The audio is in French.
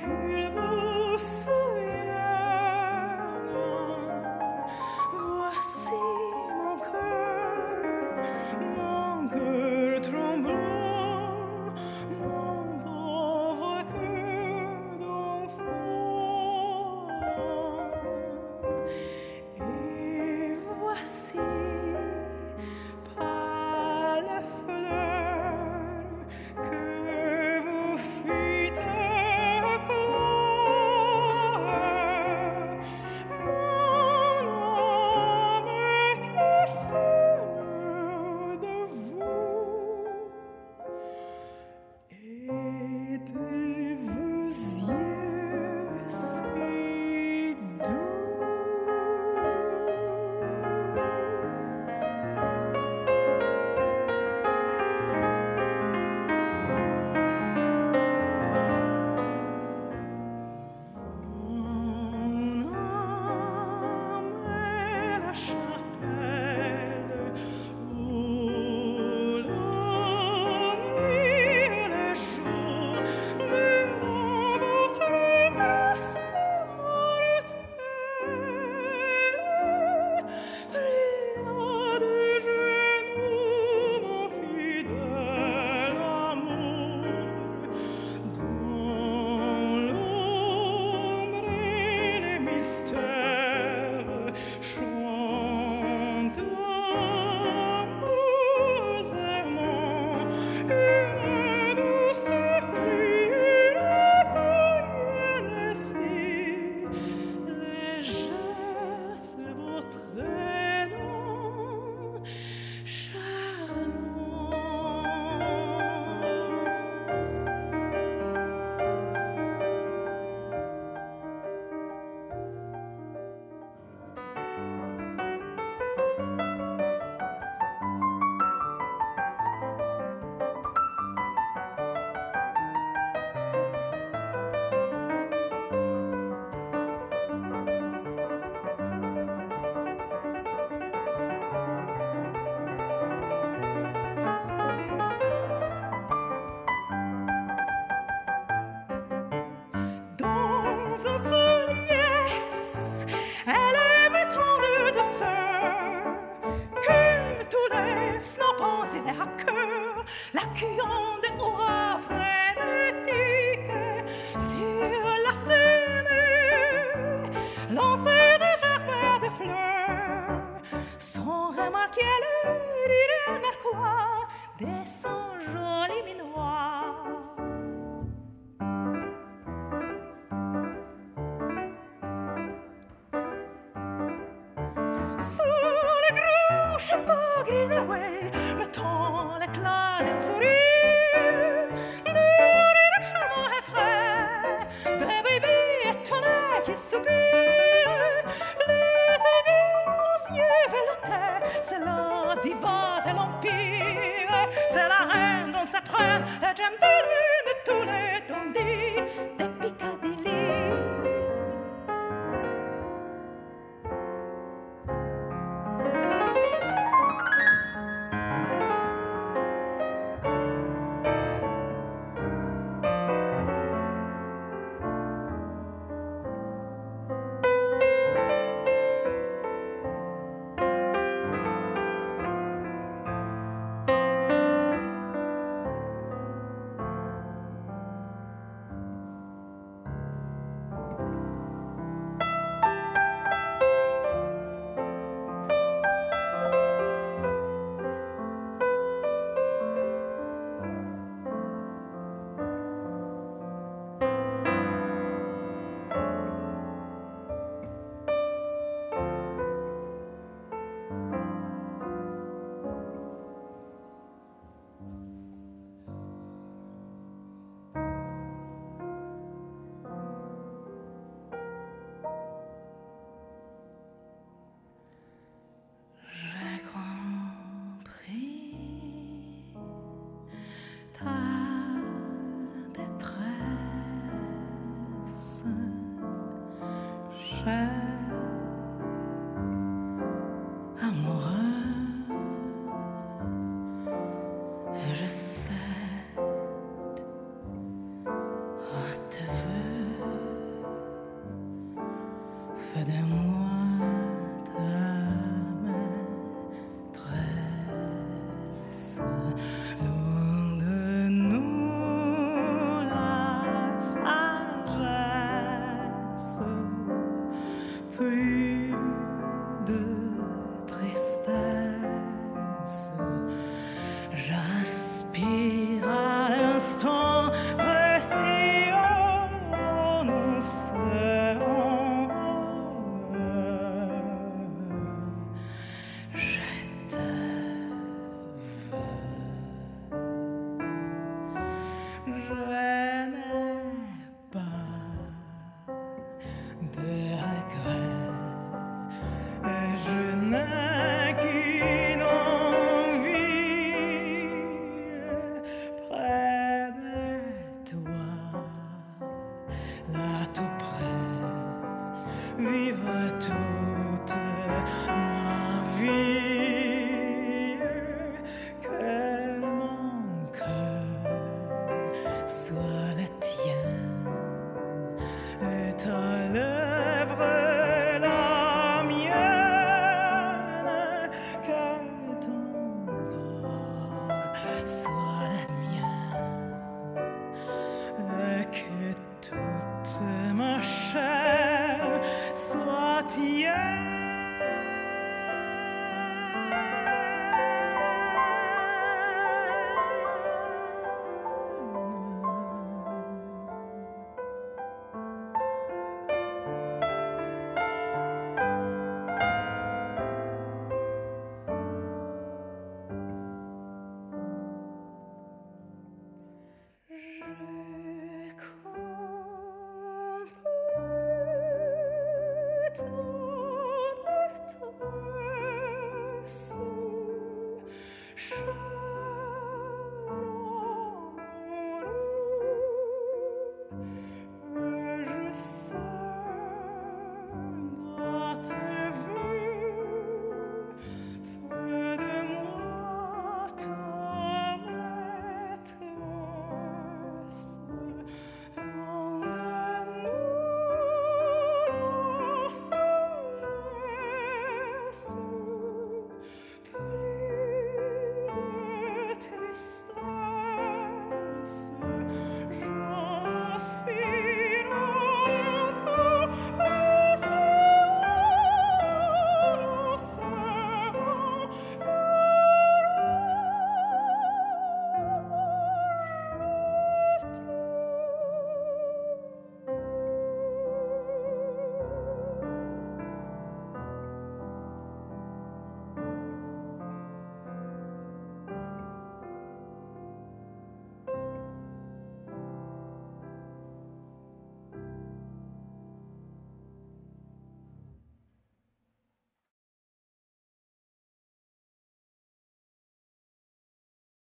qu'il vous souvienne. Voici mon cœur tremblant, mon pauvre cœur d'enfant. Et voici par les fleurs que vous fîtes éclore mon âme qui s'émeut de vous et de vos yeux si doux. Mon âme est la chapelle où la nuit et le jour devant votre grâce mortelle pria de genoux mon fidèle amour dans l'ombre et les mystères chante amoureusement une douce prière païenne et si légère, c'est votre nom charmant. Dans un seul yes, elle aime tant de douceur que tous les snappants et les hackers l'accueillent de hurrahs frénétiques sur la scène, lancer des gerbes et des fleurs sans remarquer le rire narquois de son joli minois. Sous le grand chapeau Greenaway, me tend l'éclat d'un sourire, de rire charmant et frais, de bébé étonné qui soupire, les grands yeux veloutés, c'est la diva de l'Empire, c'est la reine dans sa prenne, la gentleman de tous les dandys de Piccadilly. Je sais, oh, te veux. fais de moi ta maîtresse. Loin de nous la sagesse, plus de tristesse. J'aspire à l'instant précis où nous serons. Je te veux. Je n'ai pas de regrets et je n'ai qu'une envie près de toi, là tout près, vivre toute ma vie, que mon cœur soit le tien et ta lèvre la mienne, que ton corps soit le mien et que toute ma chair soit tienne.